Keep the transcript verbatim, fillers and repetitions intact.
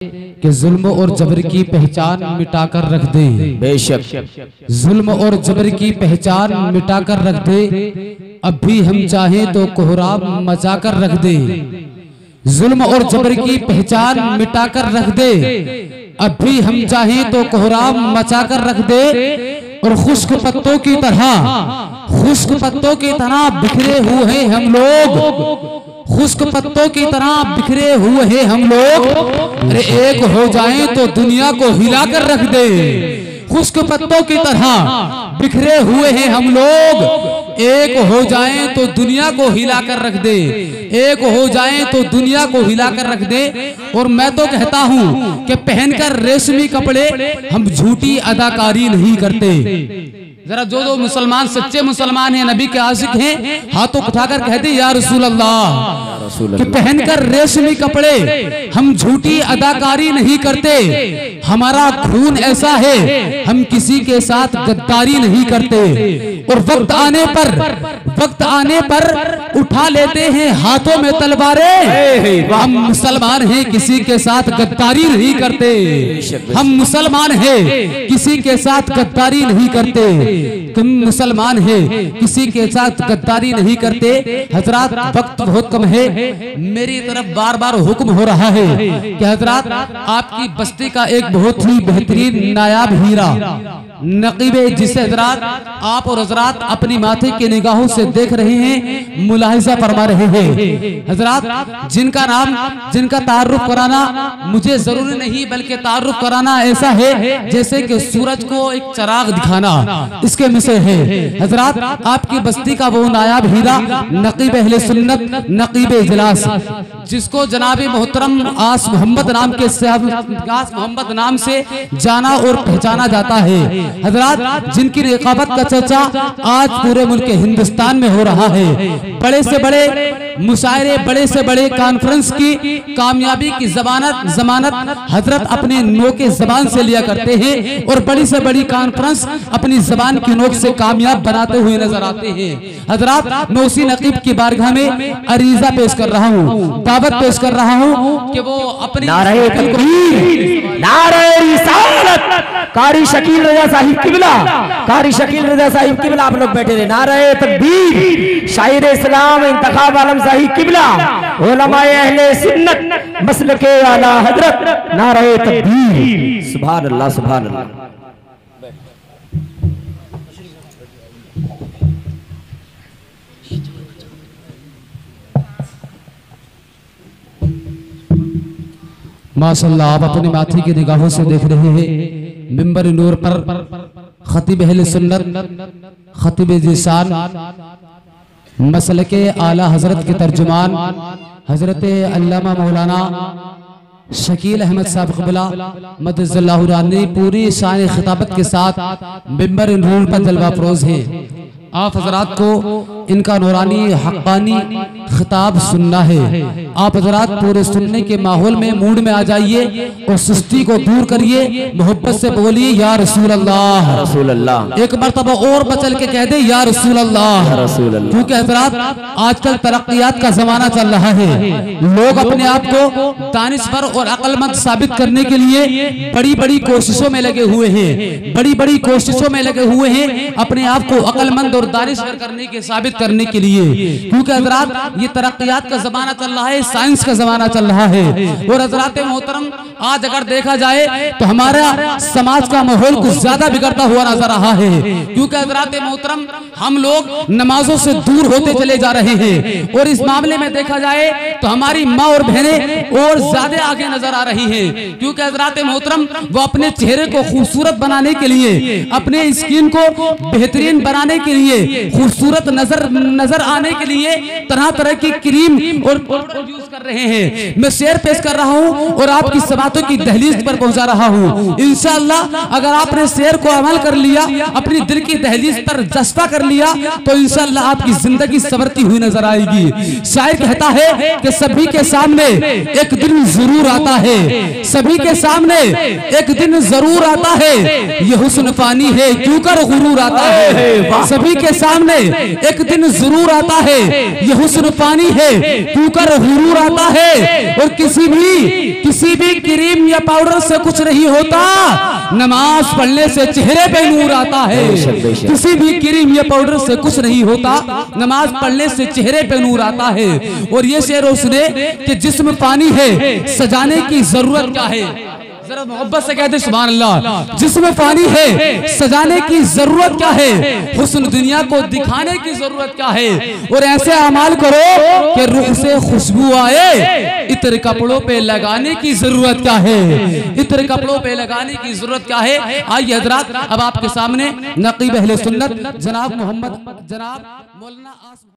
कि जुल्म और जबर की पहचान मिटाकर रख दे। बेशक जुल्म और जबर की पहचान मिटाकर रख दे, अब भी हम चाहें तो कोहराम मचाकर रख दे। जुल्म और जबर की पहचान मिटाकर रख दे, अब भी हम चाहें तो कोहराम मचाकर रख दे। और खुश्क पत्तों की तरह खुश्क पत्तों की तरह बिखरे हुए हैं हम लोग, खुश्क पत्तों की तरह बिखरे हुए हैं हम लोग। अरे एक हो जाएं तो दुनिया को हिलाकर रख दे। खुश्क पत्तों की तरह बिखरे हुए हैं हम लोग, एक हो जाएं तो दुनिया को हिलाकर रख दे। एक हो जाएं तो दुनिया को हिलाकर रख दे। और मैं तो कहता हूं कि पहनकर रेशमी कपड़े हम झूठी अदाकारी नहीं करते। जरा जो जो मुसलमान सच्चे मुसलमान हैं, नबी के आशिक हैं, हाथों उठाकर कहते या रसूल अल्लाह, कि पहनकर रेशमी कपड़े हम झूठी अदाकारी नहीं करते। हमारा खून ऐसा है, हम किसी के साथ गद्दारी नहीं करते। और वक्त आने पर वक्त आने पर उठा लेते हैं हाथों में तलवारें। हम मुसलमान हैं, किसी के साथ गद्दारी नहीं करते। हम मुसलमान हैं, किसी के साथ गद्दारी नहीं करते। तुम मुसलमान है, किसी के साथ गद्दारी नहीं करते। हजरात वक्त बहुत कम है, मेरी तरफ बार बार हुक्म हो रहा है कि हजरात आपकी बस्ती का एक बहुत ही बेहतरीन नायाब हीरा नकीबे, जिसे हजरात आप और हजरात अपनी माथे की निगाहों से देख रहे हैं, मुलाहिजा फरमा रहे हैं। हजरात जिनका नाम जिनका तारुफ कराना मुझे जरूरी नहीं, बल्कि तारुफ कराना ऐसा है जैसे कि सूरज को एक चराग दिखाना, इसके मिसल है। हजरात आपकी बस्ती का वो नायाब हीरा नकीब अहले सुन्नत नकीब इजलास, जिसको जनाबे मोहतरम आस मोहम्मद नाम के आस मोहम्मद नाम से जाना और पहचाना जाता है। हजरात जिनकी रिकाबत का चर्चा आज पूरे मुल्क हिंदुस्तान में हो रहा है। बड़े से बड़े मुशायरे, बड़े से बड़े कॉन्फ्रेंस की कामयाबी की जमानत जमानत हजरत अपने नोक जबान से लिया करते हैं, और बड़ी से बड़ी कॉन्फ्रेंस अपनी जबान की नोक से कामयाब बनाते हुए नजर आते हैं। हजरात मैं उसी नकीब की बारगाह में अरीजा पेश कर रहा हूँ, दावत पेश कर रहा हूँ कि वो अपनी नारे तकबीर, नारे रिसालत, कारी शकील रजा साहिब किबला, कारी शकील रजा साहिब किबला, आप लोग बैठे रहे। नारे तकबीर, शायर इस्लाम इंतखाब आलम साहिब किबला, उलमाए अहले सुन्नत मसलके आला हजरत, नारे तकबीर। सुभान अल्लाह, सुभान अल्लाह। माशाअल्लाह आप अपनी माथे की निगाहों से देख रहे हैं, मिंबर नूर पर खतीब अहले सुन्नत खतीब ज़िशान मसलके आला हजरत के तर्जुमान हजरत अल्लामा मौलाना शकील अहमद साहब क़िबला मदज़ल्लाहु रानी पूरी शान खिताबत के साथ मिंबर नूर पर जलवा फरोज है। आप हजरात को इनका नूरानी हक़ानी खिताब सुनना है। आप हजरात पूरे सुनने के माहौल में मूड में आ जाइए और सुस्ती को दूर करिए, मोहब्बत से बोलिए या रसूल अल्लाह, रसूल अल्लाह। एक मर्तबा और बचल के कह दे या रसूल अल्लाह, रसूल अल्लाह। क्योंकि हजरात आजकल तरक्कियात का जमाना चल रहा है, लोग अपने आप को दानिशवर और अक्लमंद साबित करने के लिए बड़ी बड़ी कोशिशों में लगे हुए हैं, बड़ी बड़ी कोशिशों में लगे हुए हैं अपने आप को अक्लमंद दानिशवर करने के साबित करने के लिए। क्योंकि हजरात ये तरक्कियात का जमाना चल रहा है, साइंस का जमाना चल रहा है। और हजरात मोहतरम आज अगर देखा जाए तो हमारा समाज का माहौल कुछ ज्यादा बिगड़ता हुआ नजर रहा है। क्योंकि हजरात मोहतरम हम लोग नमाजों से दूर होते चले जा रहे हैं, और इस मामले में देखा जाए तो हमारी माँ और बहनें और ज्यादा आगे नजर आ रही है। क्योंकि हजरात मोहतरम वो अपने चेहरे को खूबसूरत बनाने के लिए, अपने स्किन को बेहतरीन बनाने के लिए, खूबसूरत नजर नजर आने के लिए तरह तरह की क्रीम और पाउडर यूज कर रहे हैं। मैं शेर पेश कर रहा हूं और आपकी सबातों की दहलीज पर पहुंचा रहा हूं। इंशाअल्लाह अगर आपने शेर को अमल कर लिया, अपनी दिल की दहलीज पर जज्बा कर लिया, तो इंशाअल्लाह आपकी जिंदगी संवरती हुई नजर आएगी। शायर कहता है कि सभी के सामने एक दिन जरूर आता है, सभी के सामने एक दिन जरूर आता है, ये हुस्न फानी है क्यों कर गुरूर आता है। सभी के सामने एक दिन जरूर आता है, ये हुस्न पानी है क्यों कर हुरूर आता है और किसी भी किसी भी क्रीम या पाउडर से कुछ नहीं होता। नमाज पढ़ने से चेहरे पे नूर आता है। किसी भी क्रीम या पाउडर से कुछ नहीं होता, नमाज पढ़ने से चेहरे पे नूर आता है। और ये शेर उसने कि जिस्म पानी है सजाने की जरूरत क्या है। जरा मोहब्बत से कहते सुभान अल्लाह। जिसमें पानी है सजाने की जरूरत क्या है, हुस्न दुनिया को दिखाने की जरूरत क्या है। और ऐसे अमाल करो कि रूह से खुशबू आए। इत्र कपड़ों पे लगाने की जरूरत क्या है, इत्र कपड़ों पे लगाने की जरूरत क्या है। आइए हजरात, अब आपके सामने नकीब अहले सुन्नत जनाब मोहम्मद जनाब मौलाना